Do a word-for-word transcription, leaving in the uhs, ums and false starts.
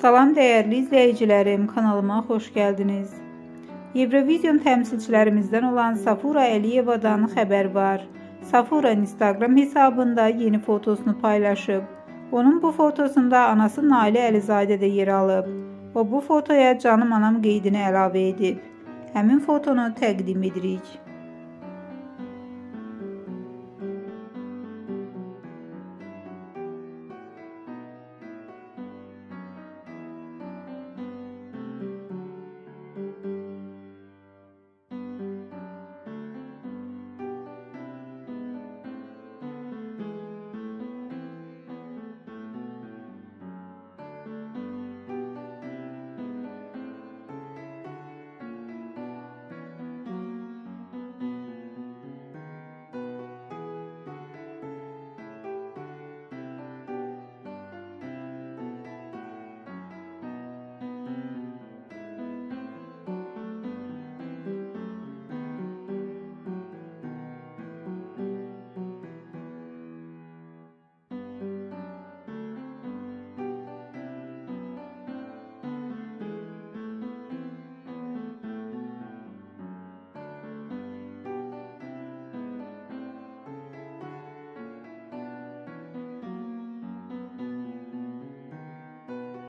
Salam değerli izleyicilerim, kanalıma hoş geldiniz. Eurovision temsilcilerimizden olan Safura Əliyevədən xəbər var. Safura Instagram hesabında yeni fotosunu paylaşıb. Onun bu fotosunda anası Nailə Əlizadə də yer alıb. O bu fotoya canım anam qeydini əlavə edib. Həmin fotonu təqdim edirik.